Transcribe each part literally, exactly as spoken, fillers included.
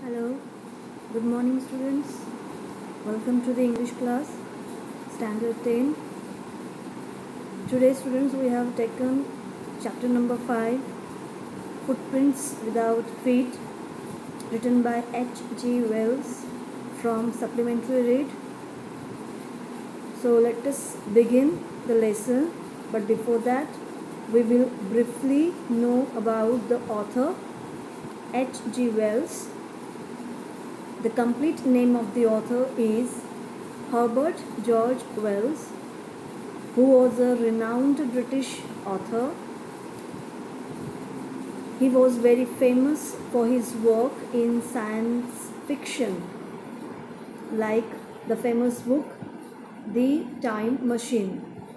Hello, good morning students. Welcome to the English class, Standard ten. Today students we have taken chapter number five, Footprints Without Feet, written by H G Wells from Supplementary Read. So let us begin the lesson, but before that we will briefly know about the author H G Wells. The complete name of the author is Herbert George Wells, who was a renowned British author. He was very famous for his work in science fiction, like the famous book The Time Machine.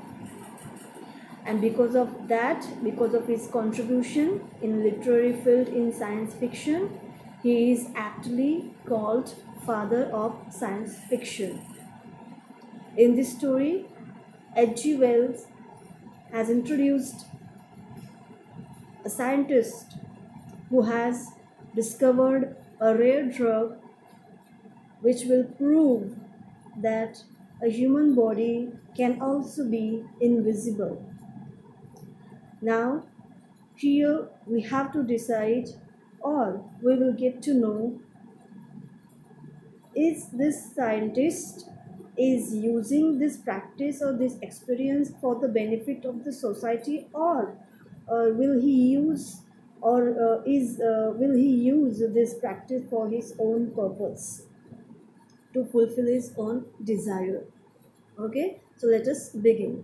And because of that, because of his contribution in literary field in science fiction, he is aptly called father of science fiction. In this story, H G Wells has introduced a scientist who has discovered a rare drug which will prove that a human body can also be invisible. Now, here we have to decide, or we will get to know, is this scientist is using this practice or this experience for the benefit of the society, or uh, will he use or uh, is uh, will he use this practice for his own purpose, to fulfill his own desire. Okay, so let us begin.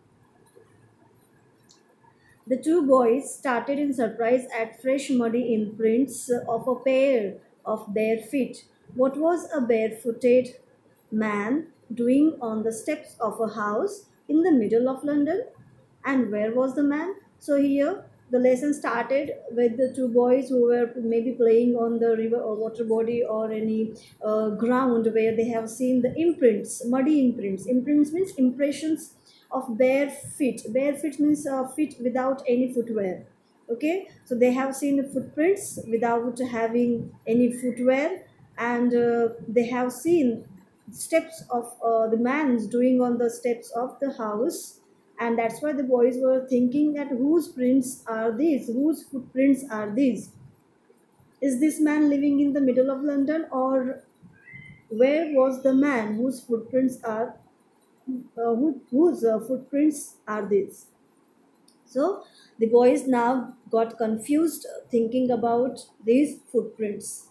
The two boys started in surprise at fresh muddy imprints of a pair of bare feet. What was a barefooted man doing on the steps of a house in the middle of London? And where was the man? So here the lesson started with the two boys who were maybe playing on the river or water body or any uh, ground where they have seen the imprints, muddy imprints. Imprints means impressions of bare feet. Bare feet means uh, feet without any footwear. Okay, so they have seen the footprints without having any footwear, and uh, they have seen steps of uh, the man's doing on the steps of the house, and that's why the boys were thinking that whose prints are these, whose footprints are these? Is this man living in the middle of London, or where was the man whose footprints are uh, who, whose uh, footprints are these? So the boys now got confused thinking about these footprints.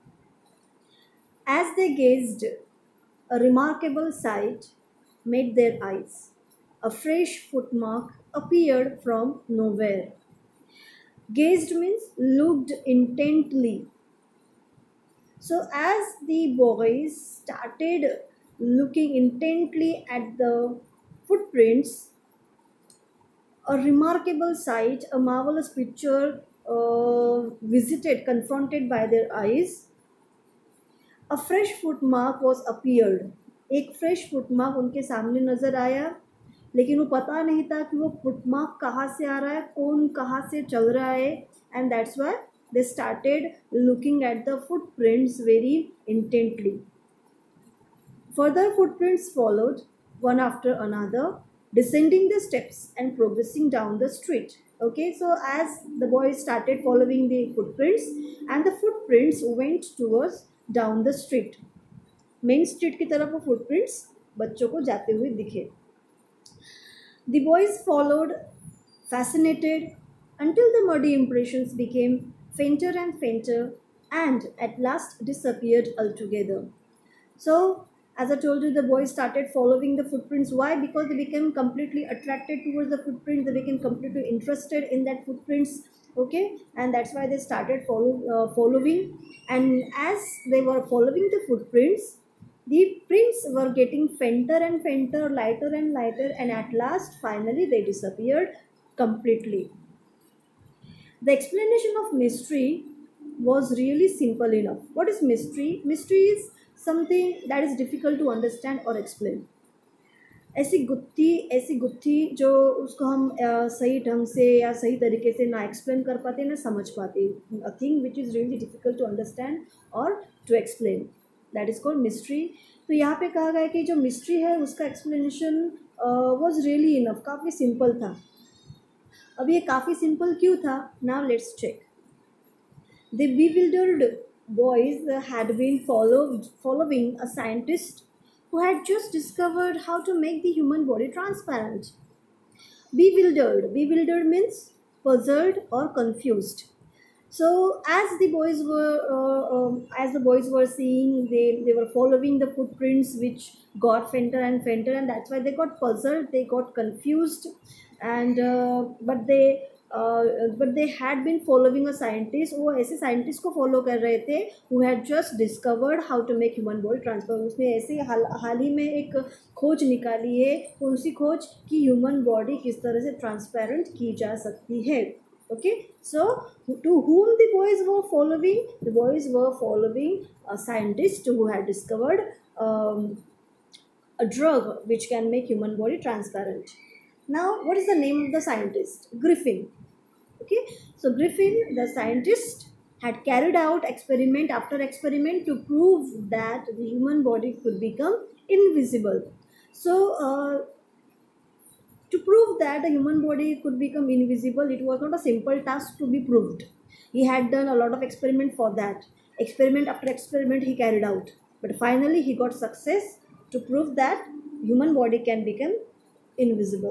As they gazed, a remarkable sight met their eyes. A fresh footmark appeared from nowhere. Gazed means looked intently. So as the boys started looking intently at the footprints, a remarkable sight, a marvelous picture uh, visited, confronted by their eyes. A fresh footmark was appeared. एक fresh footmark उनके सामने नजर आया, लेकिन वो पता नहीं था कि वो फुटमार्क कहाँ से आ रहा है, कौन कहाँ से चल रहा है, and that's why they started looking at the footprints very intently. Further footprints followed, one after another, descending the steps and progressing down the street. Okay, so as the boys started following the footprints, and the footprints went towards down the street. Main street की तरफ वो footprints बच्चों को जाते हुए दिखे. The boys followed, fascinated, until the muddy impressions became fainter and fainter and at last disappeared altogether. So, as I told you, the boys started following the footprints. Why? Because they became completely attracted towards the footprints. They became completely interested in that footprints. Okay, and that's why they started follow, uh, following. And as they were following the footprints, the prints were getting fainter and fainter, lighter and lighter, and at last, finally, they disappeared completely. The explanation of mystery was really simple enough. What is mystery? Mystery is something that is difficult to understand or explain. ऐसी गुत्थी ऐसी गुत्थी जो उसको हम अ, सही ढंग से या सही तरीके से ना एक्सप्लेन कर पाते ना समझ पाते, a thing which is really difficult to understand और to explain, that is called mystery. तो यहाँ पे कहा गया है कि जो मिस्ट्री है उसका एक्सप्लेनेशन वॉज रियली इनफ, काफ़ी सिंपल था। अब ये काफ़ी सिंपल क्यों था? Now let's check. The bewildered boys had been followed, following a scientist who had just discovered how to make the human body transparent. Bewildered. Bewildered means puzzled or confused. So as the boys were uh, um, as the boys were seeing, they they were following the footprints which got fainter and fainter, and that's why they got puzzled, they got confused, and uh, but they uh, but they had been following a scientist, वो ऐसे scientist को follow कर रहे थे who had just discovered how to make human body transparent। उसने ऐसे हाल हाल ही में एक खोज निकाली है, कौन सी खोज? कि ह्यूमन बॉडी किस तरह से ट्रांसपेरेंट की जा सकती है। Okay, so to whom the boys were following? The boys were following a scientist who had discovered um, a drug which can make human body transparent. Now, what is the name of the scientist? Griffin. Okay, so Griffin, the scientist, had carried out experiment after experiment to prove that the human body could become invisible. So, uh, to prove that the human body could become invisible, it was not a simple task to be proved. He had done a lot of experiment for that. Experiment after experiment he carried out. But finally he got success to prove that human body can become invisible.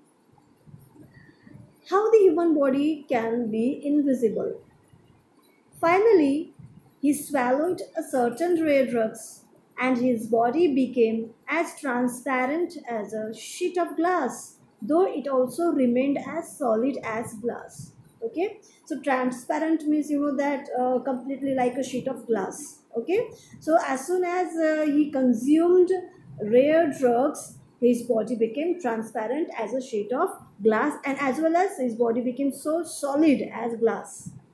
How the human body can be invisible? Finally, he swallowed a certain rare drugs and his body became as transparent as a sheet of glass, though it also remained as solid as glass. Okay, so transparent means, you know, that uh, completely like a sheet of glass. Okay, so as soon as uh, he consumed rare drugs, his body became transparent as a sheet of glass, and as well as his body became so solid as glass.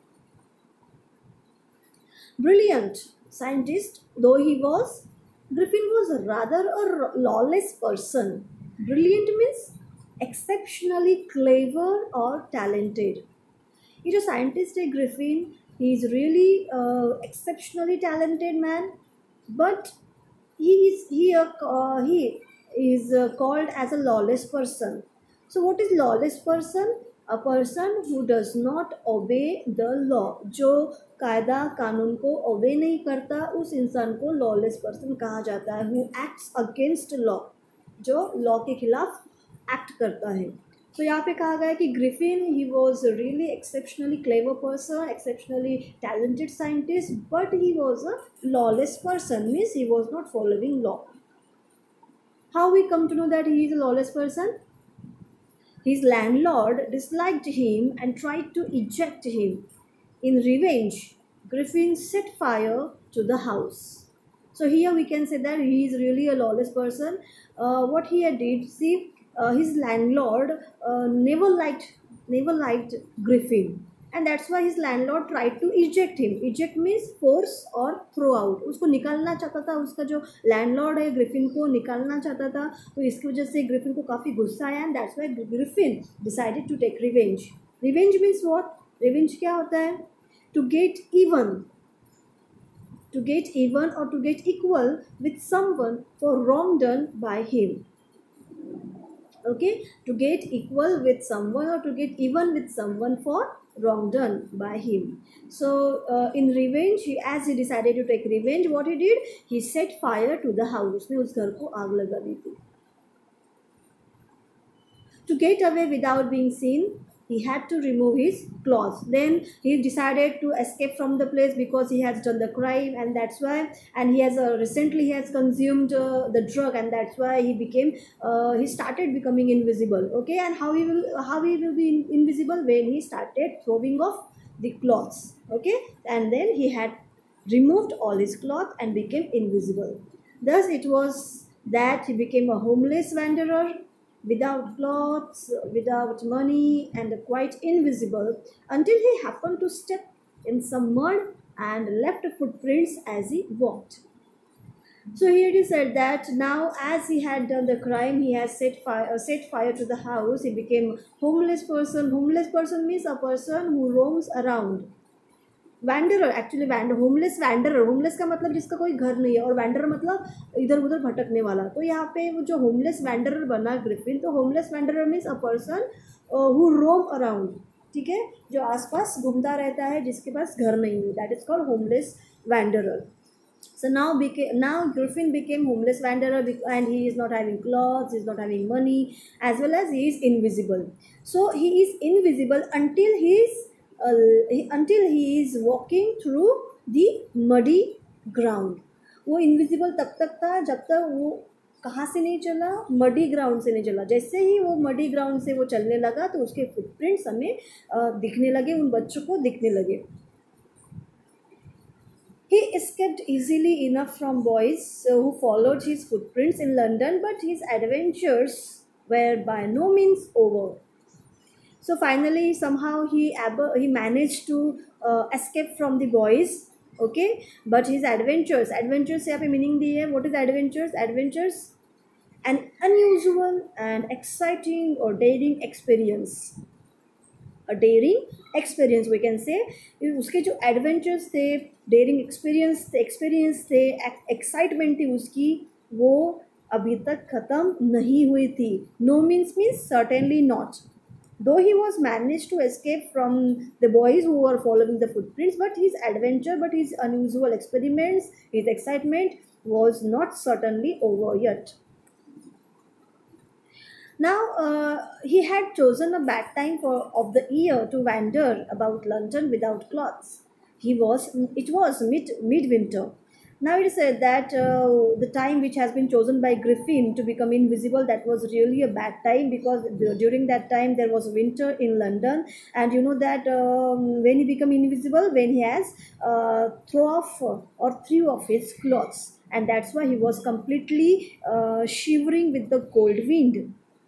Brilliant scientist though he was, Griffin was rather a lawless person. Brilliant means exceptionally clever or talented. ये जो scientist है Griffin, he is really uh, exceptionally talented man, but he is he uh, uh, he is uh, called as a lawless person. So what is lawless person? A person who does not obey the law. जो कायदा कानून को obey नहीं करता, उस इंसान को lawless person कहा जाता है। Who acts against law, जो law के खिलाफ act करता है। तो यहाँ पे कहा गया है कि Griffin, he was a really exceptionally clever person, exceptionally talented scientist, but he was a lawless person, means he was not following law. How we come to know that he is a lawless person? His landlord disliked him and tried to eject him. In revenge, Griffin set fire to the house. So here we can say that he is really a lawless person. Uh, what he did, see, uh, his landlord uh, never liked never liked Griffin, and that's why his landlord tried to eject him. Eject means force or throw out. उसको निकालना चाहता था, उसका जो landlord है Griffin को निकालना चाहता था, तो इसकी वजह से ग्रिफिन को काफ़ी गुस्सा आया, and that's why Griffin decided to take revenge. Revenge means what? Revenge क्या होता है? To get even, to get even or to get equal with someone for wrong done by him. Okay, to get equal with someone or to get even with someone for wrong done by him. So uh, in revenge, he, as he decided to take revenge, what he did, he set fire to the house. उसने उस घर को आग लगा दी थी. To get away without being seen, he had to remove his clothes. Then he decided to escape from the place because he has done the crime, and that's why, and he has uh, recently he has consumed uh, the drug, and that's why he became uh, he started becoming invisible. Okay, and how he will how he will be in, invisible? When he started throwing off the clothes. Okay, and then he had removed all his cloth and became invisible. Thus it was that he became a homeless wanderer, without clothes, without money, and quite invisible, until he happened to step in some mud and left footprints as he walked. So here it is said that now, as he had done the crime, he has set fire, uh, set fire to the house. He became homeless person. Homeless person means a person who roams around. Wanderer actually wander homeless wanderer homeless का मतलब जिसका कोई घर नहीं है, और wanderer मतलब इधर उधर भटकने वाला. तो यहाँ पे वो जो होमलेस वैंडरर बना ग्रिफिन, तो homeless wanderer means a person who roam around. ठीक है, जो आसपास घूमता रहता है, जिसके पास घर नहीं है, that is called homeless wanderer. So now became now Griffin became homeless wanderer, and he is not having clothes, he is not having money, as well as he is invisible. So he is invisible until he is uh, until he is walking through the muddy ground. वो invisible तब तक था जब तक वो कहाँ से नहीं चला, मडी ग्राउंड से नहीं चला. जैसे ही वो मडी ग्राउंड से वो चलने लगा तो उसके फुटप्रिंट्स हमें दिखने लगे, उन बच्चों को दिखने लगे. He escaped easily enough from boys uh, who followed his footprints in London, but his adventures were by no means over. So finally, somehow he ab- he managed to uh, escape from the boys. Okay, but his adventures adventures यहाँ पे meaning दी है. What is adventures? Adventures, an unusual and exciting or daring experience. A daring experience we can say. उसके जो adventures थे, daring experience थे, experience थे, excitement थी उसकी, वो अभी तक ख़त्म नहीं हुई थी. No means means certainly not. Though he was managed to escape from the boys who were following the footprints, but his adventure, but his unusual experiments, his excitement was not certainly over yet. Now uh, he had chosen a bad time for of the year to wander about London without clothes. He was it was mid midwinter. Now it is said that uh, the time which has been chosen by Griffin to become invisible, that was really a bad time, because the, during that time there was winter in London, and you know that um, when he become invisible, when he has uh, throw off or threw off his clothes, and that's why he was completely uh, shivering with the cold wind.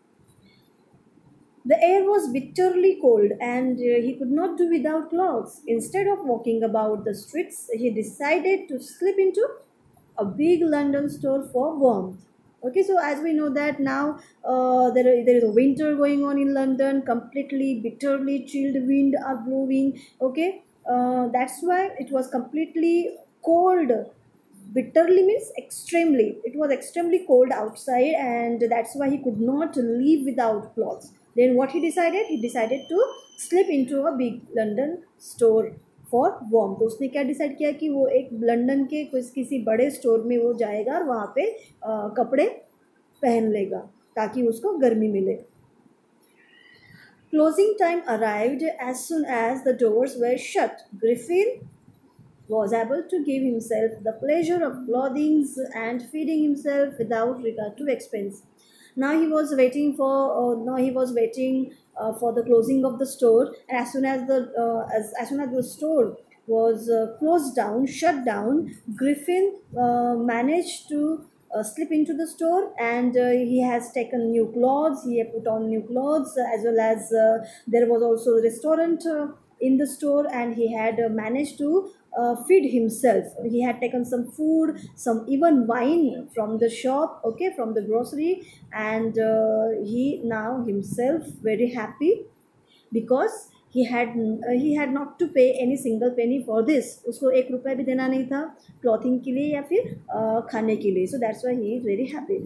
The air was bitterly cold, and uh, he could not do without clothes. Instead of walking about the streets, he decided to slip into a big London store for warmth. Okay, so as we know that now uh, there, are, there is a winter going on in London, completely bitterly chilled wind are blowing. Okay, uh, that's why it was completely cold. Bitterly means extremely. It was extremely cold outside, and that's why he could not live without clothes. Then what he decided? He decided to slip into a big London store for warmth. तो उसने क्या decide किया कि वो एक London के कुछ किसी बड़े स्टोर में वो जाएगा और वहाँ पे आ, कपड़े पहन लेगा ताकि उसको गर्मी मिले. Closing time arrived as soon as the doors were shut. Griffin was able to give himself the pleasure of clothing and feeding himself without regard to expense. Now he was waiting for uh, now he was waiting uh, for the closing of the store, and as soon as the uh, as, as soon as the store was uh, closed down, shut down, Griffin uh, managed to uh, slip into the store, and uh, he has taken new clothes. He had put on new clothes, uh, as well as uh, there was also a restaurant uh, in the store, and he had uh, managed to uh, feed himself. He had taken some food, some even wine from the shop, okay, from the grocery, and uh, he now himself very happy because he had uh, he had not to pay any single penny for this. उसको एक रुपया भी देना नहीं था clothing के लिए या फिर uh, खाने के लिए. So that's why he is very happy.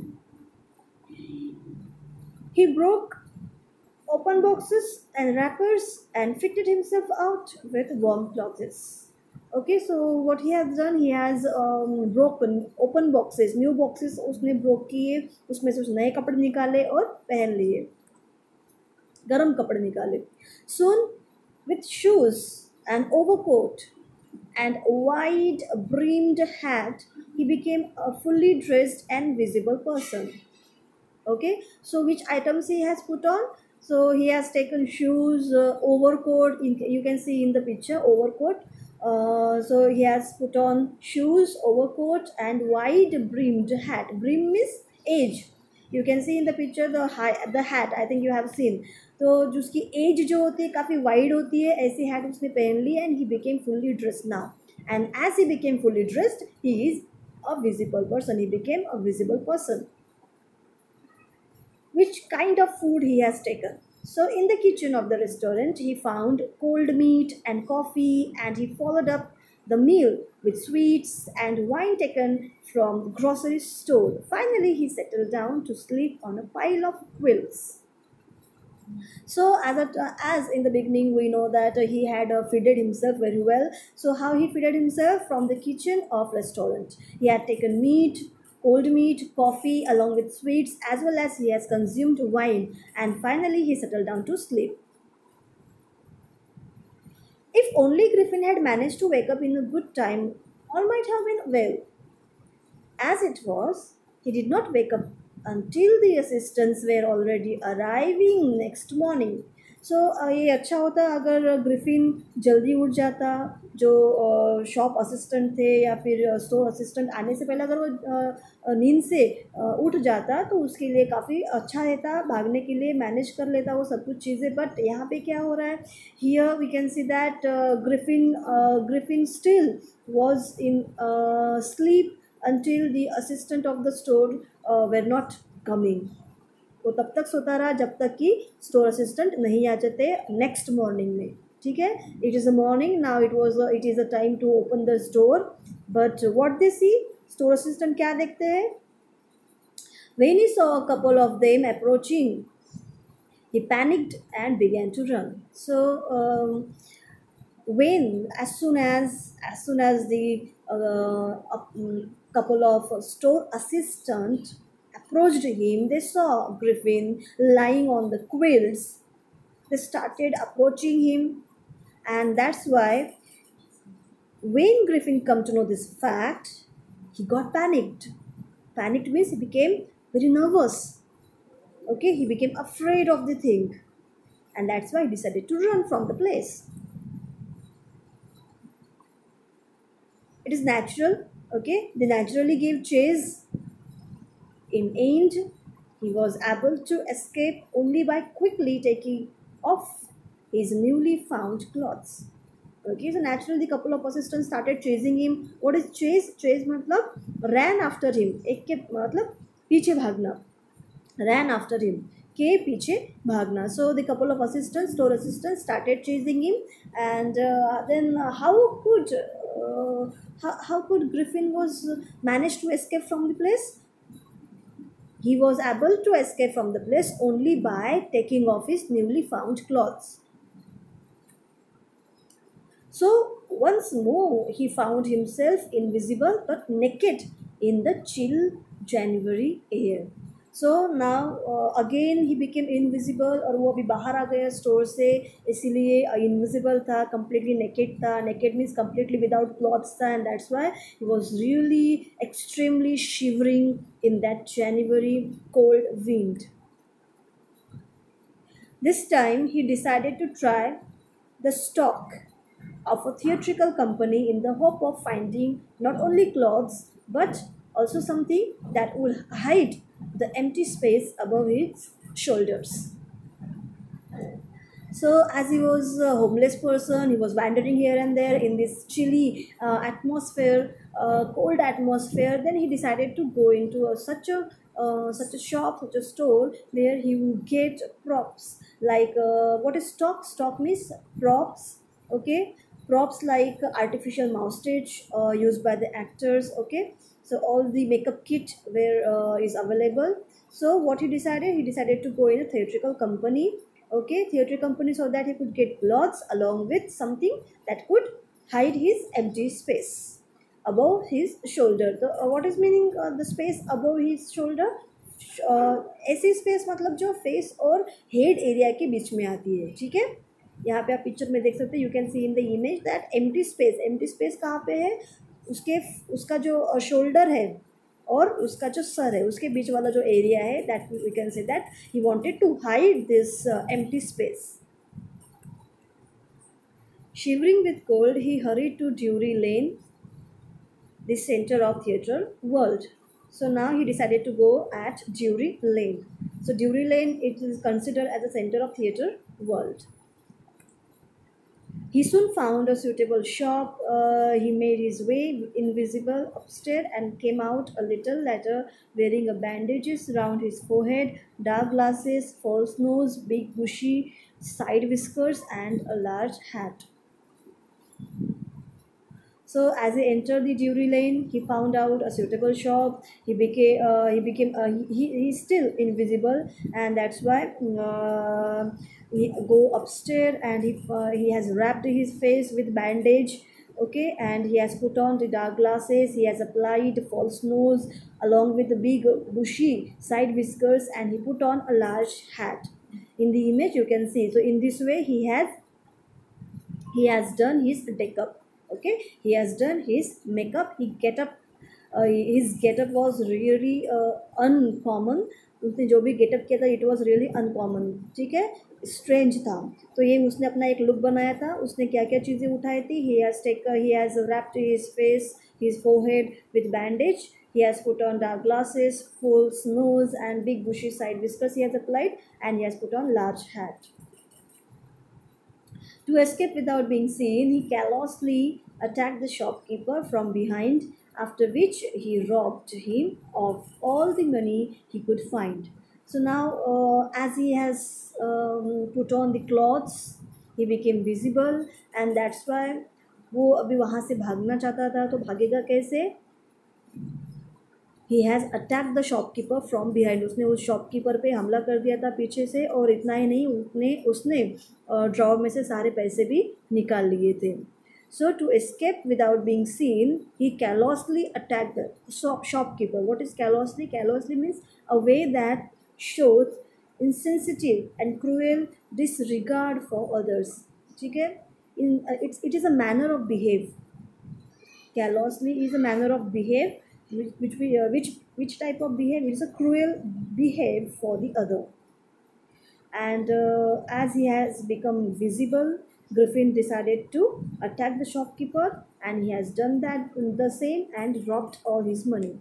He broke open boxes and wrappers and fitted himself out with warm clothes. Okay, so what he has done, he has um, broken open boxes, new boxes उसने broke किए, उसमें से नए कपड़े निकाले और पहन लिए, गरम कपड़े निकाले. Soon, with shoes and overcoat and wide brimmed hat, he became a fully dressed and visible person. Okay, so which items he has put on? So he has taken shoes, uh, overcoat, you can see in the picture, overcoat. Uh, so he has put on shoes, overcoat and wide brimmed hat. Brim means edge. You can see in the picture the high, the hat, I think you have seen. तो जिसकी as जो होती है काफ़ी wide होती है, ऐसी hat उसने पहन ली, and he became fully dressed now. And as he became fully dressed, he is a visible person. He became a visible person. Which kind of food he has taken? So in the kitchen of the restaurant, he found cold meat and coffee, and he followed up the meal with sweets and wine taken from grocery store. Finally, he settled down to sleep on a pile of quilts. So as a, as in the beginning we know that uh, he had uh, feeded himself very well. So how he feeded himself? From the kitchen of restaurant. He had taken meat, cold meat, coffee along with sweets, as well as he has consumed wine, and finally he settled down to sleep. If only Griffin had managed to wake up in a good time, all might have been well. As it was, he did not wake up until the assistants were already arriving next morning. So uh, ये अच्छा होता अगर Griffin जल्दी उठ जाता, जो shop assistant थे या फिर स्टोर असिस्टेंट आने से पहले अगर वो uh, नींद से uh, उठ जाता तो उसके लिए काफ़ी अच्छा रहता, भागने के लिए मैनेज कर लेता वो सब कुछ चीज़ें. बट यहाँ पे क्या हो रहा है? Here we can see that Griffin Griffin still was in sleep until the assistant of the store uh, were not coming. वो तब तक सोता रहा जब तक कि स्टोर असिस्टेंट नहीं आ जाते नेक्स्ट मॉर्निंग में. ठीक है, it is a morning now, it was it is a time to open the store. But what they see, store assistant क्या देखते हैं? When he saw a couple of them approaching, he panicked and began to run. So um, when as soon as as soon as the uh, uh, couple of store assistants approached him, they saw Griffin lying on the quilts. They started approaching him, and that's why when Griffin come to know this fact, he got panicked. Panicked means he became very nervous. Okay, he became afraid of the thing, and that's why he decided to run from the place. It is natural. Okay, they naturally gave chase. In end, he was able to escape only by quickly taking off his newly found clothes. Okay, so naturally the couple of assistants started chasing him. What is chase? Chase मतलब ran after him. एक के मतलब पीछे भागना. Ran after him. के पीछे भागना. So the couple of assistants, store assistants, started chasing him, and uh, then uh, how could uh, how, how could Griffin was managed to escape from the place? He was able to escape from the place only by taking off his newly found clothes. So once more he found himself invisible but naked in the chill January air. So now uh, again he became invisible, और वो अभी बाहर आ गया store से, इसीलिए invisible था, completely naked था. Naked means completely without clothes था, and that's why he was really extremely shivering in that January cold wind. This time he decided to try the stock of a theatrical company in the hope of finding not only clothes but also something that would hide the empty space above his shoulders. So as he was a homeless person, he was wandering here and there in this chilly uh, atmosphere, uh, cold atmosphere. Then he decided to go into a, such a uh, such a shop, such a store where he would get props. Like uh, what is stock? Stock means props. Okay, props like artificial moustache uh, used by the actors. Okay, so all the makeup kit where uh, is available. So what he decided? He decided to go in a theatrical company. Okay, theatre company, so that he could get clothes along with something that could hide his empty space above his shoulder. So uh, what is meaning uh, the space above his shoulder? uh, ऐसी space मतलब जो face और head area के बीच में आती है. ठीक है, यहाँ पे आप पिक्चर में देख सकते हैं. You can see in the image that empty space. Empty space कहाँ पे है? उसके उसका जो शोल्डर है और उसका जो सर है, उसके बीच वाला जो एरिया है, that we can say that he wanted to hide this empty space. Shivering with cold, he hurried to Drury Lane, the center of theatre world. So now he decided to go at Drury Lane. So Drury Lane, it is considered as a center of theatre world. He soon found a suitable shop. Uh, he made his way invisible upstairs and came out a little later wearing a bandages around his forehead, dark glasses, false nose, big bushy side whiskers, and a large hat. So as he entered the Drury Lane, he found out a suitable shop. He became uh, he became uh, he, he's still invisible, and that's why uh, he go upstairs and he uh, he has wrapped his face with bandage. Okay, and he has put on the dark glasses. He has applied false nose along with the big bushy side whiskers, and he put on a large hat. In the image, you can see. So in this way, he has he has done his makeup. Okay, he has done his makeup. He get up uh, his getup was really uh, uncommon. उसने जो भी getup किया था it was really uncommon. ठीक है, strange था. तो ये उसने अपना एक लुक बनाया था. उसने क्या क्या चीज़ें उठाई थी. He has take he has wrapped his face his forehead with bandage. He has put on dark glasses, false nose, and big bushy side whiskers he has applied, and he has put on large hat. To escape without being seen, he callously attacked the shopkeeper from behind, after which he robbed him of all the money he could find. So now, uh, as he has um, put on the clothes, he became visible, and that's why वो अभी वहाँ से भागना चाहता था. तो भागेगा कैसे? He has attack the shopkeeper from behind. उसने उस शॉपकीपर पे हमला कर दिया था पीछे से. और इतना ही नहीं, उसने उसने ड्रॉवर में से सारे पैसे भी निकाल लिए थे. So to escape without being seen he callously attack the shopkeeper. What is callously? Callously means a way that shows insensitive and cruel disregard for others. ठीक है, in uh, it's it is a manner of behave. Callously is a manner of behave which which we uh, which which type of behavior? It is a cruel behave for the other. And uh, as he has become visible, Griffin decided to attack the shopkeeper, and he has done that the same and robbed all his money.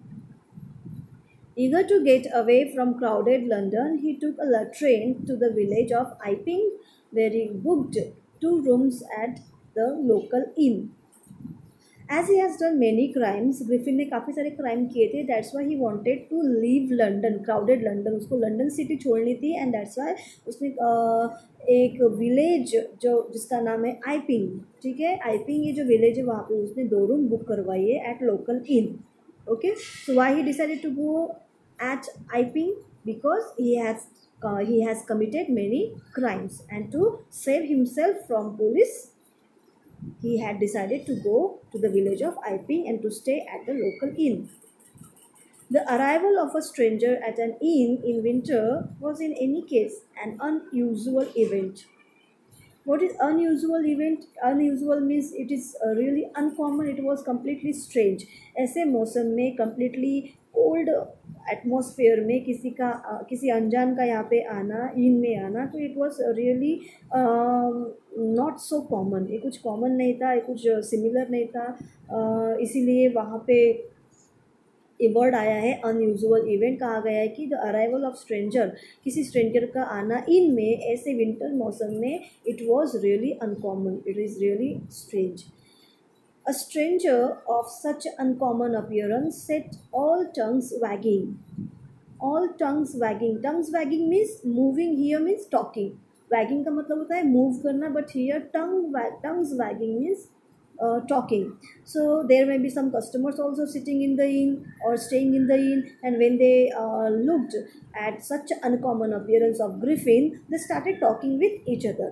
Eager to get away from crowded London, he took a train to the village of Iping, where he booked two rooms at the local inn. As he has done many crimes, Griffin ने काफ़ी सारे crime किए थे. That's why he wanted to leave London, crowded London. उसको London city छोड़नी थी, and that's why उसने uh, एक विलेज जो जिसका नाम है आइपिंग. ठीक है, आइपिंग ये जो विलेज है वहाँ पे उसने दो रूम बुक करवाई है at local inn. Okay, so why he decided to go at Iping? Because he has uh, he has committed many crimes, and to save himself from police, he had decided to go to the village of Iping and to stay at the local inn. The arrival of a stranger at an inn in winter was in any case an unusual event. What is unusual event? Unusual means it is uh, really uncommon. It was completely strange. ऐसे मौसम में completely cold atmosphere में किसी का uh, किसी अनजान का यहाँ पे आना, इन में आना, तो it was really uh, not so common. ये कुछ common नहीं था, ये कुछ similar नहीं था. uh, इसीलिए वहाँ पे ये वर्ड आया है अनयूजुअल इवेंट. कहा गया है कि द अराइवल ऑफ स्ट्रेंजर, किसी स्ट्रेंजर का आना इन में ऐसे विंटर मौसम में, it was really uncommon. It is really strange. A stranger of such uncommon appearance set all tongues wagging. All tongues wagging. Tongues wagging means moving. Here means talking. Wagging का मतलब होता है move करना, but here tongue tongues wagging means Uh, talking. So there may be some customers also sitting in the inn or staying in the inn, and when they uh, looked at such uncommon appearance of Griffin, they started talking with each other.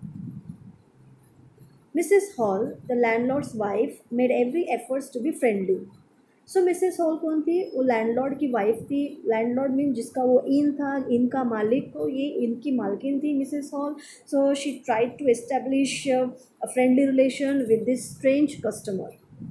Missus Hall, the landlord's wife, made every effort to be friendly. So Mrs Hall कौन थी? वो landlord की wife थी. Landlord mean जिसका वो इन था, इन का मालिक, तो ये इनकी मालकिन थी Mrs Hall. So she tried to establish a friendly relation with this strange customer.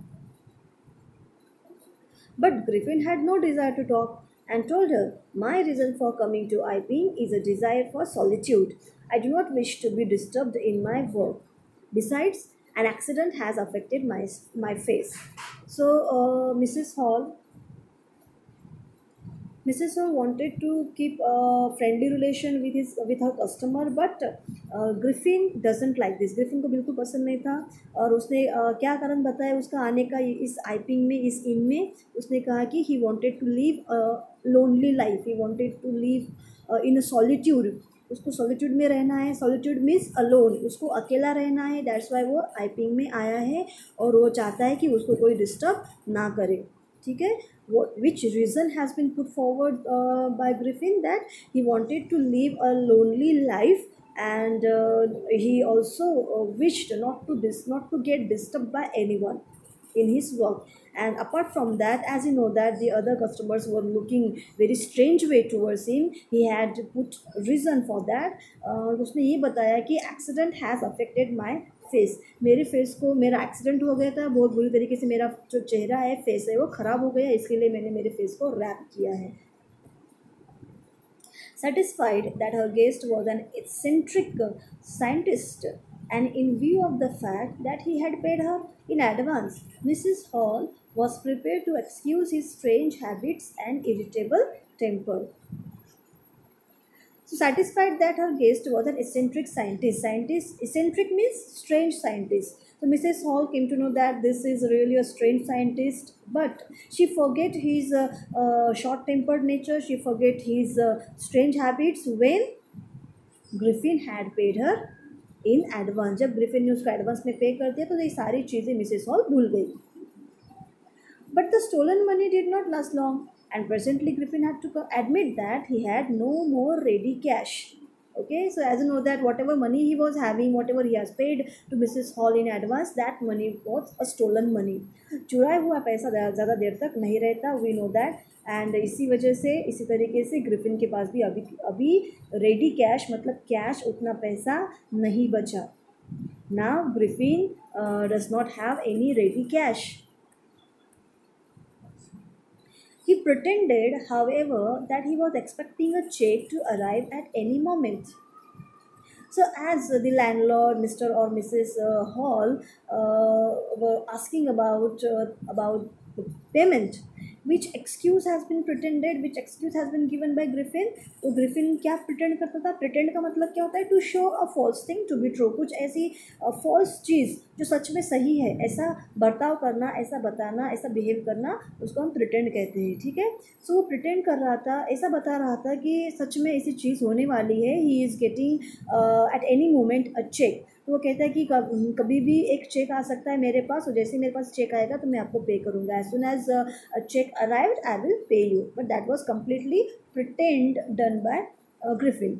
But Griffin had no desire to talk and told her, "My reason for coming to Iping is a desire for solitude. I do not wish to be disturbed in my work. Besides, an accident has affected my my face." So uh, Missus Hall Missus Ho wanted to keep a friendly relation with his with her customer, but uh, Griffin doesn't like this. Griffin को बिल्कुल पसंद नहीं था और उसने uh, क्या कारण बताया उसका आने का इस आइपिंग में, इस इन में. उसने कहा कि he wanted to live a lonely life. He wanted to live uh, in a solitude. उसको सॉलिट्यूड में रहना है. सॉलिट्यूड मीन्स अलोन, उसको अकेला रहना है. दैट्स वाई वो आइपिंग में आया है और वो चाहता है कि उसको कोई डिस्टर्ब ना करे. ठीक है. What, which reason has been put forward uh, by Griffin, that he wanted to live a lonely life, and uh, he also uh, wished not to dis- not to get disturbed by anyone in his work. And apart from that, as you know that the other customers were looking very strange way towards him, he had put reason for that. uh, उसने ये बताया कि accident has affected my face. मेरे face को, मेरा accident हो गया था, बहुत बुरी तरीके से मेरा जो चेहरा है, फेस है, वो ख़राब हो गया, इसके लिए मैंने मेरे फेस को रैप किया है. Satisfied that her guest was an eccentric scientist, and in view of the fact that he had paid her in advance, Missus Hall was prepared to excuse his strange habits and irritable temper. So satisfied that her guest was an eccentric scientist. Scientist, eccentric means strange scientist. So Missus Hall came to know that this is really a strange scientist, but she forget his uh, uh, short-tempered nature. She forget his uh, strange habits when Griffin had paid her in advance. जब Griffin ने उसको advance में पे कर दिया तो ये सारी चीज़ें मिसेस हॉल भूल गई. But the stolen money did not last long, and presently Griffin had to admit that he had no more ready cash. Okay, so as you know that whatever money he was having, whatever he has paid to Missus Hall in advance, that money was a stolen money. चुराया हुआ पैसा ज़्यादा देर तक नहीं रहता, we know that. And इसी वजह से, इसी तरीके से ग्रिफिन के पास भी अभी अभी रेडी कैश, मतलब कैश उतना पैसा नहीं बचा. Now Griffin does not have any ready cash. He pretended, however, that he was expecting a check to arrive at any moment. So as the landlord, Mister or Missus Uh, Hall, uh, were asking about uh, about the payment, which excuse has been pretended, which excuse has been given by Griffin. तो Griffin क्या pretend करता था? Pretend का मतलब क्या होता है? To show a false thing to be true. कुछ ऐसी false चीज़ जो सच में सही है, ऐसा बर्ताव करना, ऐसा बताना, ऐसा बिहेव करना, उसको हम pretend कहते हैं. ठीक है. सो वो pretend कर रहा था, ऐसा बता रहा था कि सच में ऐसी चीज़ होने वाली है. He is getting uh, at any moment a check. तो वो कहता है कि कभी भी एक चेक आ सकता है मेरे पास, और जैसे मेरे पास चेक आएगा तो मैं आपको पे करूँगा. As soon as a cheque arrived I will pay you. But that was completely pretend done by Griffin.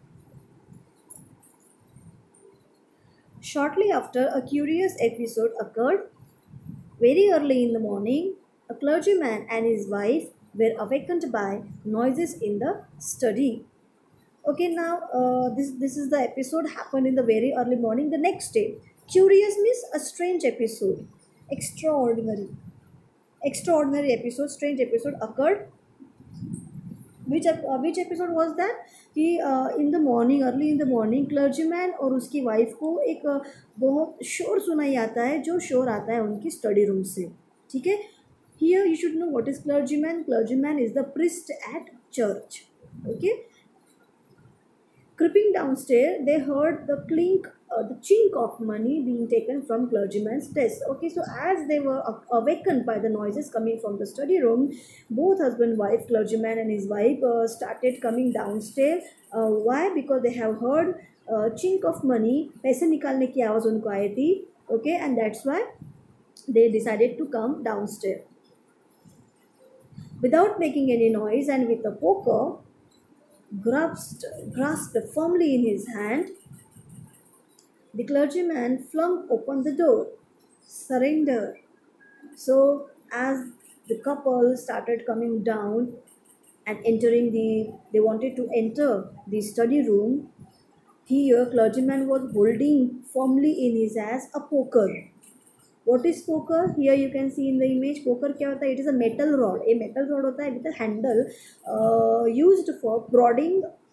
Shortly after, a curious episode occurred. Very early in the morning, a clergyman and his wife were awakened by noises in the study. Okay, now uh, this this is the episode happened in the very early morning the next day. Curious means a strange episode. Extraordinary. Extraordinary episode, strange episode occurred. Which uh, which episode was that? कि in the morning, early in the morning, clergyman और उसकी wife को एक uh, बहुत शोर सुनाई आता है, जो शोर आता है उनकी स्टडी रूम से. ठीक है. Here you should know what is clergyman. Clergyman is the priest at church. Okay. Creeping downstairs, they heard the clink, uh, the chink of money being taken from clergyman's desk. Okay, so as they were awakened by the noises coming from the study room, both husband, wife, clergyman and his wife uh, started coming downstairs. Uh, why? Because they have heard uh, chink of money, पैसे निकालने की आवाज़ उनको आई थी. Okay, and that's why they decided to come downstairs. Without making any noise and with a poker grasped, grasped firmly in his hand, the clergyman flung open the door. Surrender. So as the couple started coming down and entering the, they wanted to enter the study room, here clergyman was holding firmly in his hands a poker. What is poker? Here you can see in the image. Poker क्या होता है? It is a metal rod. A metal rod होता है with a handle uh, used for prodding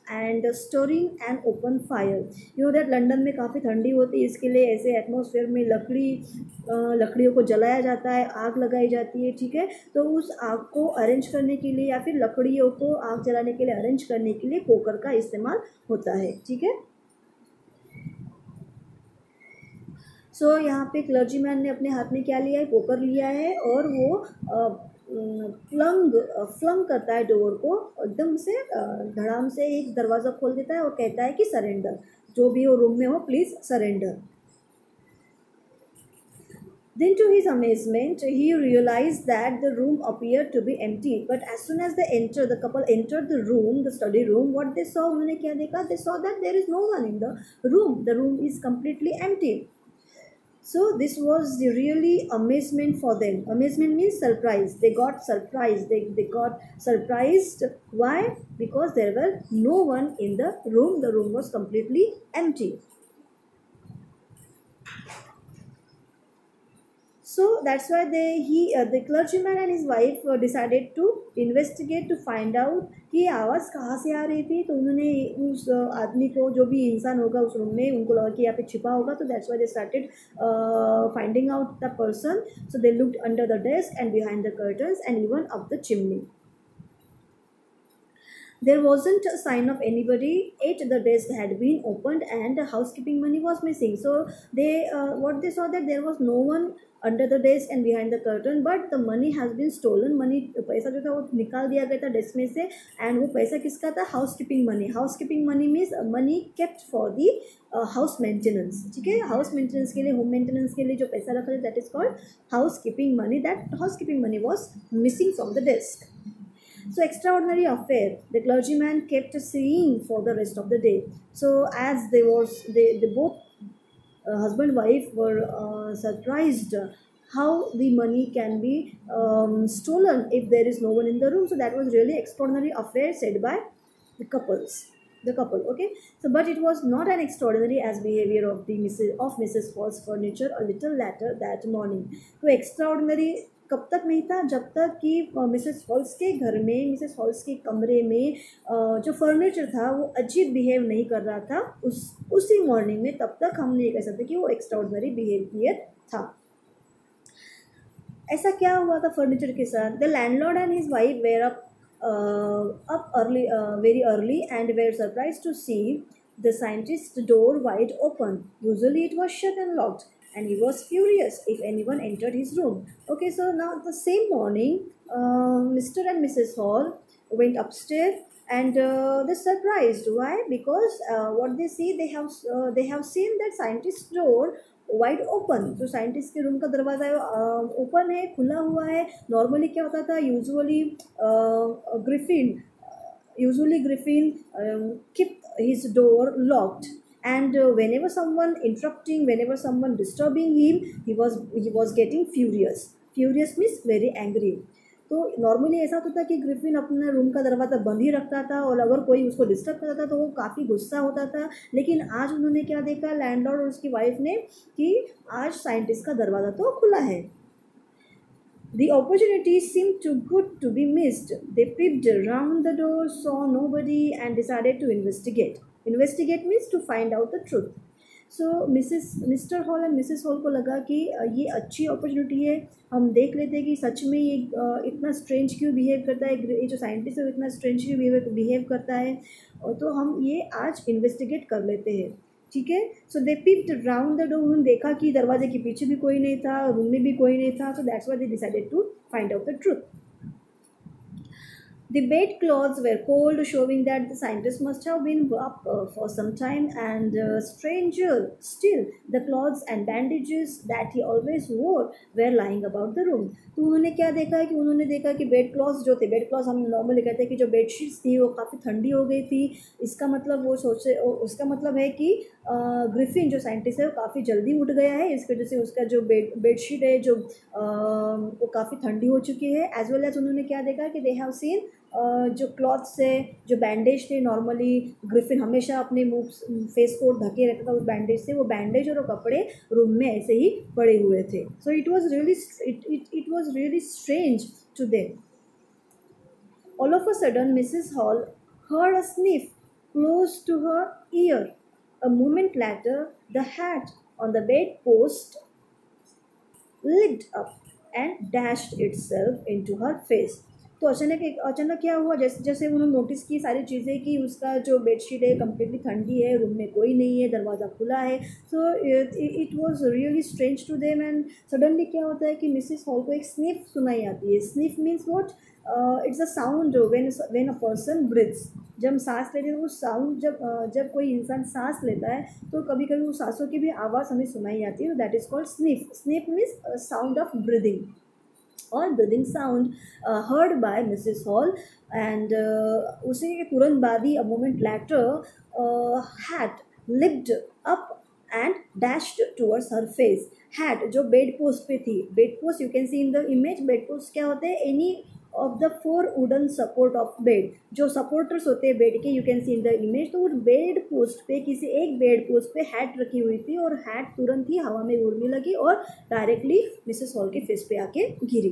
and storing an open fire. You know that London में काफ़ी ठंडी होती है, इसके लिए ऐसे एटमॉस्फेयर में लकड़ी अ, लकड़ियों को जलाया जाता है, आग लगाई जाती है, ठीक है। तो उस आग को अरेंज करने के लिए या फिर लकड़ियों को आग जलाने के लिए अरेंज करने के लिए पोकर का इस्तेमाल होता है, ठीक है। सो so, यहाँ पे क्लर्जीमैन ने अपने हाथ में क्या लिया है, पोकर लिया है, और वो फ्लंग फ्लंग करता है डोर को, एकदम से धड़ाम से एक दरवाज़ा खोल देता है और कहता है कि सरेंडर, जो भी हो रूम में हो please surrender. Then to his amazement, he realized that the room appeared to be empty. But as soon as they entered, the couple entered the room, the study room, what they saw, उन्होंने क्या देखा? They saw that there is no one in the room. The room is completely empty. So this was the really amazement for them. Amazement means surprise. They got surprised. They, they got surprised. Why? Because there were no one in the room. The room was completely empty. So that's why they he uh, the clergyman and his wife uh, decided to investigate to find out कि आवाज़ कहाँ से आ रही थी। तो उन्होंने उस uh, आदमी को, जो भी इंसान होगा उस रूम में, उनको लगा कि यहाँ पे छिपा होगा, तो that's why they started uh, finding out the person. So they looked under the desk and behind the curtains and even up the chimney. There wasn't a sign of anybody. Yet the desk had been opened and the housekeeping money was missing. So they uh, what they saw, that there was no one under the desk and behind the curtain, but the money has been stolen. Money, पैसा जो था वो निकाल दिया गया था desk में से, and वो पैसा किसका था? Housekeeping money. Housekeeping money means money kept for the house maintenance, ठीक है। हाउस मेंटेनेंस के लिए, होम मेंटेनेंस के लिए जो पैसा रखा था, that is called housekeeping money. That housekeeping money was missing from the desk. So extraordinary affair. The clergyman kept seeing for the rest of the day. So as they was, they, they both uh, husband wife were uh, surprised how the money can be um, stolen if there is no one in the room. So that was really extraordinary affair said by the couples. The couple, okay. So but it was not an extraordinary as behavior of the Missus of Missus Hall's furniture a little later that morning. तो extraordinary कब तक नहीं था? जब तक कि Mrs halls के घर में, मिसेस हॉल्स के कमरे में जो फर्नीचर था वो अजीब बिहेव नहीं कर रहा था उस उसी मॉर्निंग में, तब तक हम नहीं कह सकते कि वो एक्स्ट्राऑर्डिनरी बिहेवियर था। ऐसा क्या हुआ था फर्नीचर के साथ? The landlord and his wife were up up early very early and were surprise to see the scientist door wide open. Usually it was shut and locked and he was furious if anyone entered his room. Okay, so now the same morning, uh, Mister and Missus Hall went upstairs and uh, they're surprised. Why? Because uh, what they see, they have uh, they have seen that scientist's door wide open. जो scientist के room का दरवाज़ा है open है, खुला हुआ है. Normally क्या होता था? Usually Griffin usually Griffin keep his door locked. And uh, whenever someone interrupting, whenever someone disturbing him, he was he was getting furious. Furious means very angry. तो नॉर्मली ऐसा होता था कि ग्रिफिन अपना रूम का दरवाज़ा बंद ही रखता था, और अगर कोई उसको डिस्टर्ब करता था तो वो काफ़ी गुस्सा होता था. लेकिन आज उन्होंने क्या देखा, लैंडलॉर्ड और उसकी वाइफ ने, कि आज साइंटिस्ट का दरवाज़ा तो खुला है. The opportunity seemed too good to be missed. They peeped around the door, saw nobody, and decided to investigate. Investigate means to find out the truth. So Missus Mr Hall and Mrs Hall को लगा कि ये अच्छी opportunity है, हम देख लेते हैं कि सच में ये इतना स्ट्रेंज क्यों बिहेव करता है, ये जो साइंटिस्ट है वो इतना स्ट्रेंज क्यों बिहेव बिहेव करता है, और तो हम ये आज इन्वेस्टिगेट कर लेते हैं, ठीक है. So they peeped round the door. उन्होंने देखा कि दरवाजे के पीछे भी कोई नहीं था, रूम में भी कोई नहीं था. So that's why they decided to find out the truth. The bed clothes were cold, showing that the scientist must have been up uh, for some time, and uh, stranger still, the clothes and bandages that he always wore were lying about the room. तो उन्होंने क्या देखा कि उन्होंने देखा कि bed clothes जो थे, बेड क्लॉथ्स हम नॉर्मली कहते हैं कि जो बेडशीट्स थी वो काफ़ी ठंडी हो गई थी. इसका मतलब वो सोचे उसका मतलब है कि ग्रिफिन जो साइंटिस्ट है वो काफ़ी जल्दी उठ गया है, इसकी वजह से उसका जो बेड बेडशीट है जो आ, वो काफ़ी ठंडी हो चुकी है. एज वेल एज उन्होंने क्या देखा कि दे हैव सीन Uh, जो क्लॉथ्स है, जो बैंडेज थे, नॉर्मली ग्रिफिन हमेशा अपने मुंह फेस को ढके रहता था उस बैंडेज से, वो बैंडेज और वो कपड़े रूम में ऐसे ही पड़े हुए थे. So it was really it it it was really strange to them. All of a sudden Mrs Hall heard a sniff close to her ear. A moment later, the hat on the bedpost licked up and dashed itself into her face. तो अचानक एक अचानक क्या हुआ, जैसे जैसे उन्होंने notice की सारी चीज़ें कि उसका जो बेडशीट है कम्प्लीटली ठंडी है, रूम में कोई नहीं है, दरवाज़ा खुला है. So it was really strange to them. And suddenly क्या होता है कि मिसेस हॉल को एक स्निफ सुनाई आती है. Sniff means what? It's a sound when when a person breathes. जब हम सांस लेते हैं तो वो साउंड, जब uh, जब कोई इंसान सांस लेता है तो कभी कभी वो सांसों की भी आवाज़ हमें सुनाई आती है. That is called sniff. Sniff means sound of breathing or breathing sound uh, heard by Missus Hall. And uh, उसी के तुरंत बाद ही, a moment later, uh, hat leaped up and dashed towards her face. hat जो bed post पे थी, bed post you can see in the image. Bed post क्या होते हैं? Any of the four wooden support of bed, जो supporters होते हैं bed के, you can see in the image. तो उस बेड पोस्ट पे, किसी एक बेड पोस्ट पे हैट रखी हुई थी और हैट तुरंत ही हवा में उड़ने लगी और डायरेक्टली मिसेस हॉल के फेस पे आके गिरी.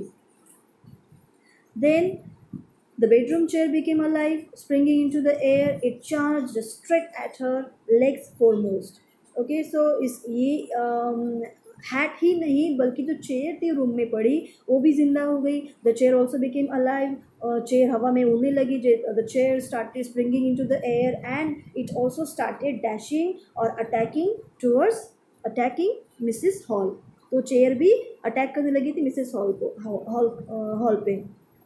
Then the bedroom chair became alive, springing into the air. It charged straight at her, legs foremost. Okay, so इस ये हैट ही नहीं बल्कि जो चेयर थी रूम में पड़ी वो भी जिंदा हो गई. The chair also became alive. Chair हवा में उड़ने लगी. The chair started springing into the air and it also started dashing और attacking towards attacking Mrs Hall. तो चेयर भी अटैक करने लगी थी मिसेस हॉल को, हॉल हॉल पे.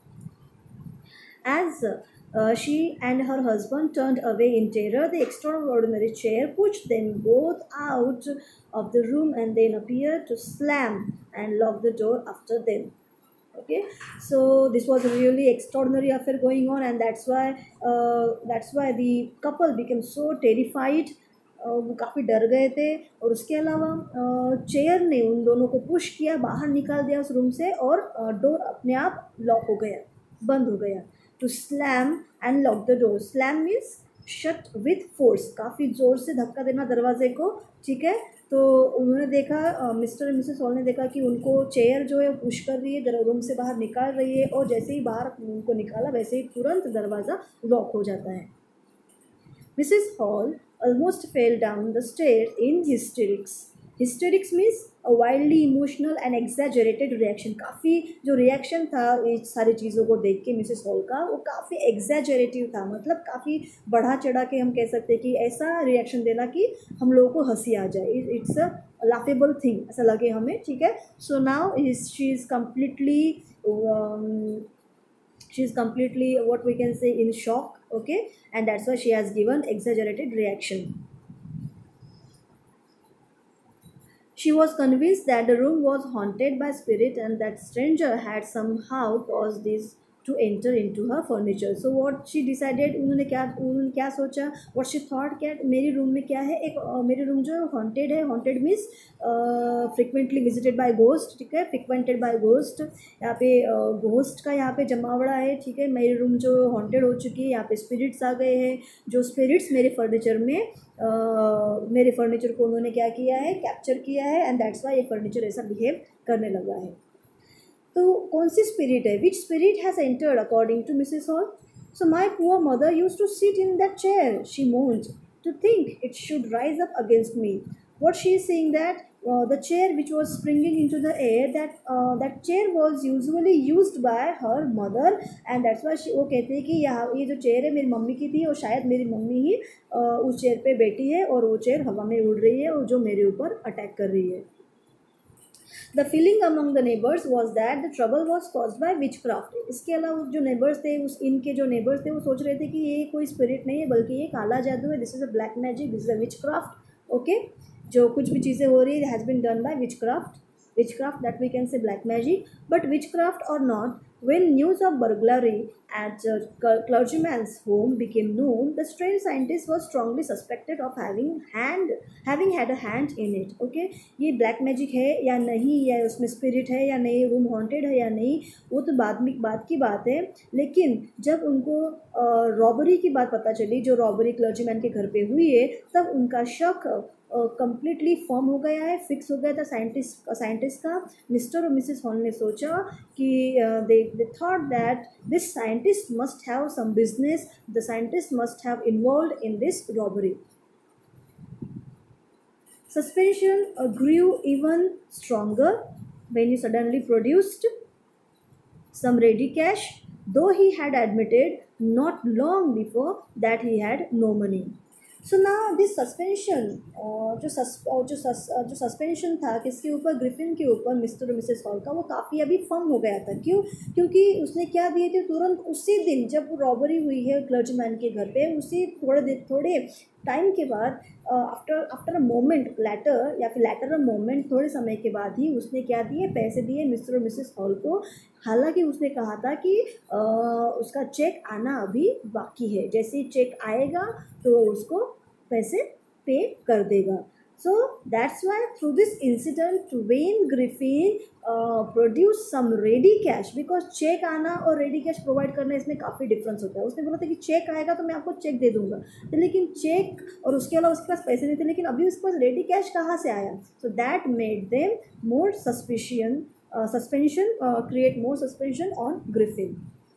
As uh, she and her husband turned away in terror, the extraordinary chair pushed them both out of the room and then appeared to slam and lock the door after them. Okay, so this was a really extraordinary affair going on, and that's why uh, that's why the couple became so terrified. वो काफ़ी डर गए थे. और उसके अलावा chair ने उन दोनों को पुश किया, बाहर निकाल दिया उस रूम से और डोर अपने आप लॉक हो गया, बंद हो गया. To slam and lock the door. Slam means shut with force. काफ़ी ज़ोर से धक्का देना दरवाजे को. ठीक है, तो उन्होंने देखा, मिस्टर एंड मिसेस हॉल ने देखा कि उनको चेयर जो है पुश कर रही है, रूम से बाहर निकाल रही है, और जैसे ही बाहर उनको निकाला वैसे ही तुरंत दरवाज़ा लॉक हो जाता है. Mrs Hall almost fell down the stairs in hysterics. Hysterics means a wildly emotional and exaggerated reaction. काफ़ी जो रिएक्शन था इस सारी चीज़ों को देख के मिसेस हॉल का, वो काफ़ी एग्जैजरेटिव था. मतलब काफ़ी बढ़ा चढ़ा के हम कह सकते हैं कि ऐसा रिएक्शन देना कि हम लोगों को हंसी आ जाए. इट्स अ लाफेबल थिंग, ऐसा लगे हमें. ठीक है, so now she is completely she is completely what we can say in shock. Okay, and that's why she has given exaggerated reaction. She was convinced that the room was haunted by spirit and that stranger had somehow caused this to enter into her furniture. So what she decided, उन्होंने क्या उन्होंने क्या सोचा, what she thought, क्या मेरे room में क्या है, एक uh, मेरे रूम जो haunted है. haunted means uh, frequently visited by ghost. ठीक है, frequented by ghost. यहाँ पे uh, ghost का यहाँ पे जमावड़ा है. ठीक है, मेरे रूम जो haunted हो चुकी है, यहाँ पे spirits आ गए हैं. जो spirits मेरे furniture में uh, मेरे furniture को उन्होंने क्या किया है, capture किया है, and that's why ये furniture ऐसा behave करने लगा है. तो कौन सी स्पिरिट है? Which spirit has entered according to Mrs Hall? So my poor mother use to sit in that chair. She moaned to think it should rise up against me. What she is saying that the chair which was springing into the air, that that chair was usually used by her mother and that's why she. वो कहते हैं कि यहाँ ये जो chair है मेरी mummy की थी और शायद मेरी मम्मी ही uh, उस चेयर पे बैठी है और वो चेयर हवा में उड़ रही है और जो मेरे ऊपर अटैक कर रही है. The feeling among the neighbors was that the trouble was caused by witchcraft. इसके अलावा जो neighbors थे, उस इनके जो neighbors थे, वो सोच रहे थे कि ये कोई spirit नहीं है बल्कि ये काला जादू है. This is a black magic. This is a witchcraft. Okay, जो कुछ भी चीज़ें हो रही है has been done by witchcraft. Witchcraft, that we can say black magic. But witchcraft or not, when news of burglary at a clergyman's home became known, the strange scientist was strongly suspected of having hand having had a hand in it. Okay, ये black magic है या नहीं, या उसमें spirit है या नहीं, room haunted है या नहीं, वो तो बाद में बात की बात है. लेकिन जब उनको रॉबरी की बात पता चली, जो रॉबरी क्लर्जीमैन के घर पे हुई है, तब उनका शक कंप्लीटली फॉर्म हो गया है, फिक्स हो गया था साइंटिस्ट साइंटिस्ट का। मिस्टर और मिसेस हॉल ने सोचा कि they they thought that this scientist must have some business, the scientist must have involved in this robbery. Suspicion uh, grew even stronger when he suddenly produced some ready cash, though he had admitted not long before that he had no money. So now this suspension uh, जो सस uh, जो सस uh, जो suspension था किसके ऊपर, Griffin के ऊपर, mister और Mrs hall का, वो काफ़ी अभी फर्म हो गया था। क्यों? क्योंकि उसने क्या दिए थे, तुरंत उसी दिन जब रॉबरी हुई है क्लर्जमैन के घर पे, उसी थोड़े दिन थोड़े टाइम के बाद, after after a moment later या फिर लेटर अ मोमेंट, थोड़े समय के बाद ही उसने क्या दिए, पैसे दिए मिस्टर और मिसेस हॉल को। हालांकि उसने कहा था कि uh, उसका चेक आना अभी बाकी है, जैसे ही चेक आएगा तो उसको पैसे पे कर देगा। So that's why through this incident when Griffin produce some ready cash, because cheque आना और रेडी कैश प्रोवाइड करना इसमें काफ़ी डिफरेंस होता है। उसने बोला था कि चेक आएगा तो मैं आपको चेक दे दूंगा, तो लेकिन चेक और उसके अलावा उसके पास पैसे नहीं थे, लेकिन अभी उसके पास रेडी कैश कहाँ से आया। So that made them more suspicion suspension create more suspension on Griffin.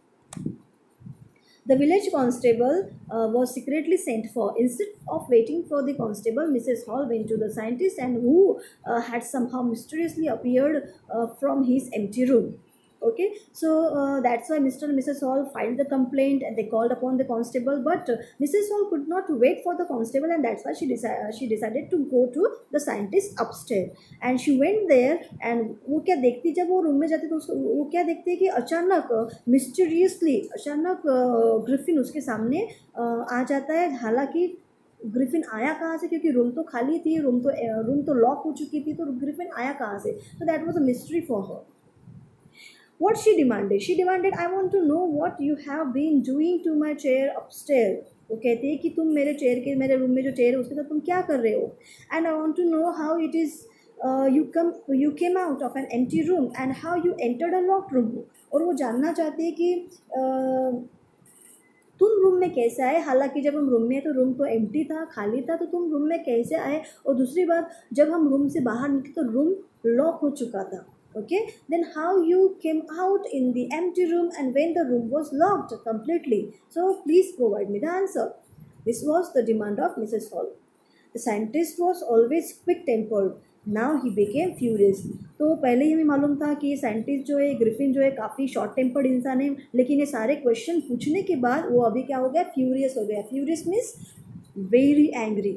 The village constable uh, was secretly sent for. Instead of waiting for the constable, Missus Hall went to the scientist, and who uh, had somehow mysteriously appeared uh, from his empty room. Okay, so uh, that's why Mister and Missus Hall filed the complaint and they called upon the constable, but uh, Missus Hall could not wait for the constable, and that's why she decided uh, she decided to go to the scientist upstairs. And she went there, and वो क्या देखती, जब वो room में जाती तो उसको वो क्या देखती है कि अचानक मिस्टीरियसली अचानक ग्रिफिन उसके सामने आ जाता है। हालांकि ग्रिफिन आया कहाँ से, क्योंकि रूम तो खाली थी, रूम तो रूम तो लॉक हो चुकी थी, तो ग्रिफिन आया कहाँ से। तो that was a mystery for her. What she demanded? She demanded, I want to know what you have been doing to my chair upstairs. वो कहती है कि तुम मेरे चेयर के, मेरे रूम में जो चेयर है उसके साथ तुम क्या कर रहे हो। And I want to know how it is uh, you come you came out of an empty room and how you entered a locked room. और वो जानना चाहती है कि uh, तुम रूम में कैसे आए। हालांकि जब हम रूम में तो रूम तो एम्प्टी था, खाली था, तो तुम रूम में कैसे आए। और दूसरी बात, जब हम रूम से बाहर निकले तो रूम लॉक हो चुका था। Okay, then how you came out in the empty room and when the room was locked completely. So please provide me the answer. This was the demand of Missus Hall. The scientist was always quick-tempered. Now he became furious. तो पहले ही हमें मालूम था कि ये scientist जो है, Griffin जो है, काफ़ी शॉर्ट टेम्पर्ड इंसान है, लेकिन ये सारे क्वेश्चन पूछने के बाद वो अभी क्या हो गया, फ्यूरियस हो गया। Furious means very angry.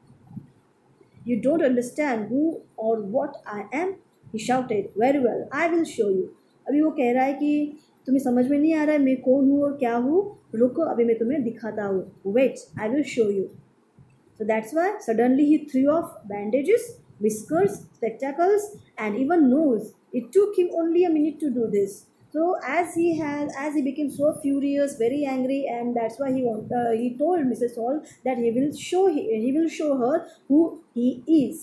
You don't understand who or what I am? He shouted. Very well, I will show you. अभी वो कह रहा है कि तुम्हें समझ में नहीं आ रहा है मैं कौन हूँ और क्या हूँ, रुको अभी मैं तुम्हें दिखाता हूँ। Wait, I will show you. So that's why suddenly he threw off bandages, whiskers, spectacles, and even nose. It took him only a minute to do this. So as he had, as he became so furious, very angry, and that's why he want, uh, he told Missus Hall that he will show he, he will show her who he is.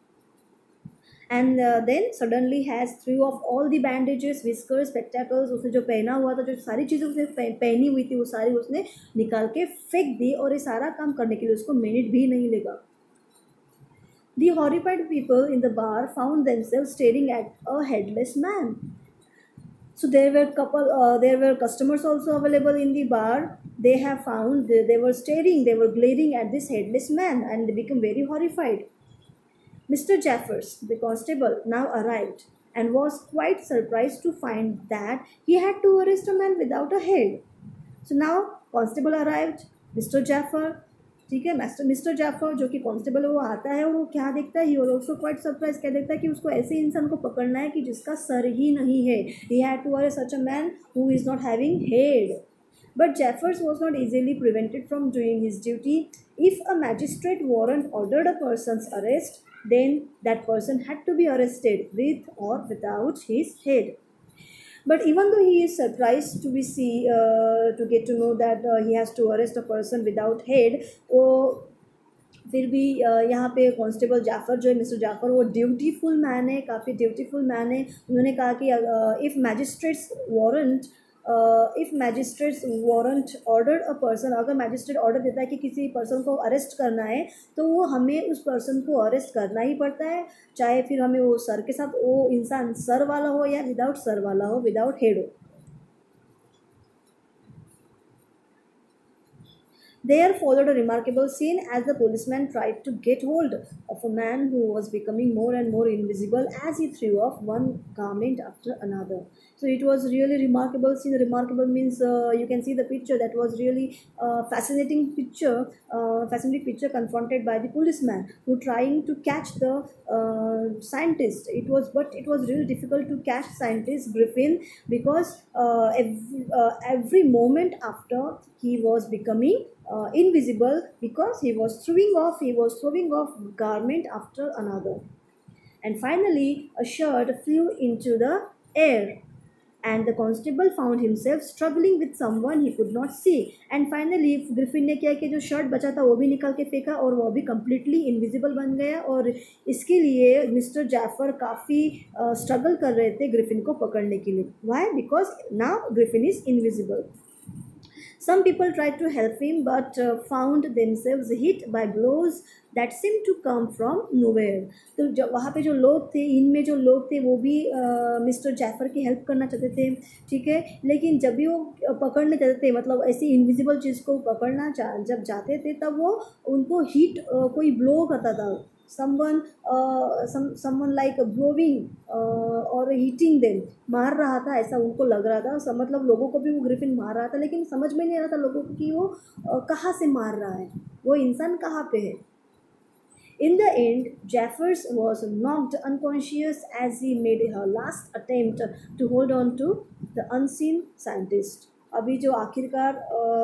And uh, then suddenly has threw off all the bandages, whiskers, spectacles, उसने जो पहना हुआ था, जो सारी चीज़ें उसने पहनी हुई थी, वो सारी उसने निकाल के फेंक दी, और ये सारा काम करने के लिए उसको मिनट भी नहीं लगा। The horrified people in the bar found themselves staring at a headless man. So there were couple, uh, there were customers also available in the bar. They have found they, they were staring, they were glaring at this headless man, and they became very horrified. Mister Jaffers, the constable, now arrived and was quite surprised to find that he had to arrest a man without a head. So now constable arrived, Mister Jaffer, ठीक है, mister mister Jafar जो कि constable है वो आता है, और वो क्या देखता है, he was also quite surprise, क्या देखता है कि उसको ऐसे इंसान को पकड़ना है कि जिसका सर ही नहीं है। He had to arrest such a man who is not having head. But Jaffers was not easily prevented from doing his duty. If a magistrate warrant ordered a person's arrest, then that person had to be arrested with or without his head. But even though he is surprised to be see uh, to get to know that uh, he has to arrest a person without head, वो फिर भी यहाँ पे constable Jafar जो है, mister Jafar, वो dutiful man है, काफ़ी ड्यूटीफुल मैन है। उन्होंने कहा कि if magistrate's warrant if magistrate's warrant order a person, अगर मैजिस्ट्रेट ऑर्डर देता है कि किसी पर्सन को अरेस्ट करना है तो वो हमें उस पर्सन को अरेस्ट करना ही पड़ता है, चाहे फिर हमें वो सर के साथ वो इंसान सर वाला हो या विदाउट सर वाला हो, विदाउट हेड हो। There followed a remarkable scene as the policeman tried to get hold of a man who was becoming more and more invisible as he threw off one garment after another. So it was really remarkable scene. Remarkable means uh, you can see the picture. That was really uh, fascinating picture. Uh, fascinating picture confronted by the policeman who trying to catch the uh, scientist. It was, but it was really difficult to catch scientist Griffin because uh, every, uh, every moment after he was becoming uh, invisible because he was throwing off he was throwing off garment after another, and finally a shirt flew into the air and the constable found himself struggling with someone he could not see. And finally Griffin ने क्या कि जो shirt बचा था वो भी निकाल के फेंका और वो भी completely invisible बन गया, और इसके लिए मिस्टर जैफर काफ़ी स्ट्रगल कर रहे थे ग्रिफिन को पकड़ने के लिए. Why? Because now Griffin is invisible. Some people tried to help him but uh, found themselves hit by blows that seemed to come from nowhere. तो जब वहाँ पे जो लोग थे, इनमें जो लोग थे वो भी मिस्टर जैफर की हेल्प करना चाहते थे, ठीक है, लेकिन जब भी वो पकड़ने चाहते थे, मतलब ऐसी इनविजिबल चीज़ को पकड़ना चाह जब जाते थे तब वो उनको हिट uh, कोई ब्लो करता था. someone uh, some someone like blowing uh, और हीटिंग देम, मार रहा था ऐसा उनको लग रहा था. सब मतलब लोगों को भी वो ग्रिफिन मार रहा था, लेकिन समझ में नहीं आ रहा था लोगों को कि वो uh, कहाँ से मार रहा है, वो इंसान कहाँ पे है. In the end, Jeffers was knocked unconscious as he made her last attempt to hold on to the unseen scientist. अभी जो आखिरकार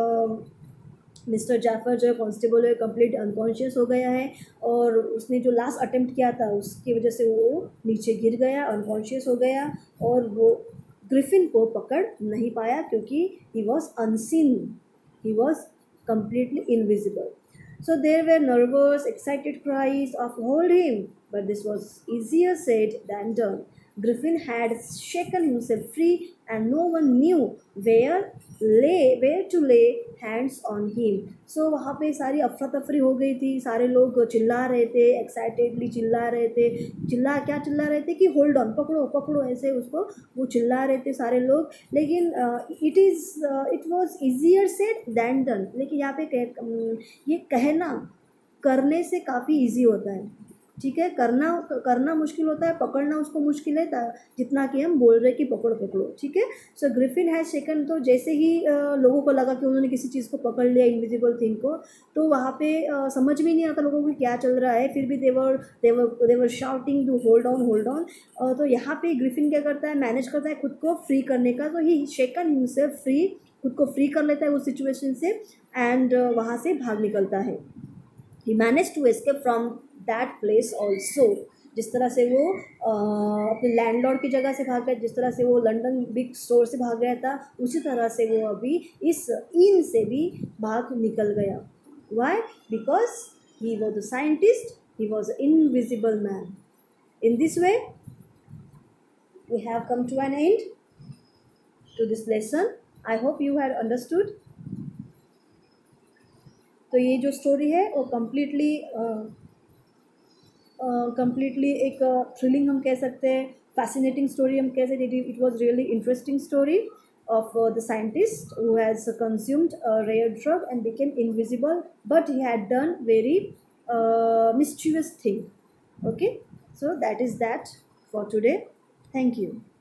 मिस्टर जैफर जो कांस्टेबल है कंप्लीट अनकॉन्शियस हो गया है, और उसने जो लास्ट अटेम्प्ट किया था उसकी वजह से वो नीचे गिर गया, अनकॉन्शियस हो गया, और वो ग्रिफिन को पकड़ नहीं पाया क्योंकि he was unseen, he was completely invisible. So there were nervous, excited cries of hold him, but this was easier said than done. Griffin had shaken himself free and no one knew where lay where to lay hands on him. So वहाँ पे सारी अफरा तफरी हो गई थी, सारे लोग चिल्ला रहे थे, एक्साइटेडली चिल्ला रहे थे, चिल्ला क्या चिल्ला रहे थे कि होल्ड ऑन, पकड़ो पकड़ो, ऐसे उसको वो चिल्ला रहे थे सारे लोग. लेकिन it is it was easier said than done. लेकिन यहाँ पे कह, ये कहना करने से काफ़ी इजी होता है, ठीक है, करना करना मुश्किल होता है, पकड़ना उसको मुश्किल है जितना कि हम बोल रहे कि पकड़ो पकड़ो, ठीक है. सो ग्रिफिन हैज शेकन, तो जैसे ही आ, लोगों को लगा कि उन्होंने किसी चीज़ को पकड़ लिया, इनविजिबल थिंग को, तो वहाँ पे आ, समझ में नहीं आता लोगों को क्या चल रहा है, फिर भी they were they were they were shouting to hold on hold on. तो यहाँ पे ग्रिफिन क्या करता है, मैनेज करता है खुद को फ्री करने का. तो ही शेकन हिमसेल्फ फ्री, खुद को फ्री कर लेता है उस सिचुएशन से, एंड वहाँ से भाग निकलता है. He manage to escape from that place also. जिस तरह से वो अपने लैंडलॉर्ड की जगह से भाग गया, जिस तरह से वो लंदन बिग स्टोर से भाग गया था, उसी तरह से वो अभी इस इन से भी भाग निकल गया. Why? Because he was a scientist, he was a invisible man. In this way we have come to an end to this lesson. I hope you have understood. तो ये जो स्टोरी है वो कम्प्लीटली कम्प्लीटली uh, एक thrilling uh, हम कह सकते हैं, फैसिनेटिंग स्टोरी हम कह सकते हैं. It was really interesting story of uh, the scientist who has uh, consumed a rare drug and became invisible, but he had done very uh, mischievous thing. Okay, so that is that for today. Thank you.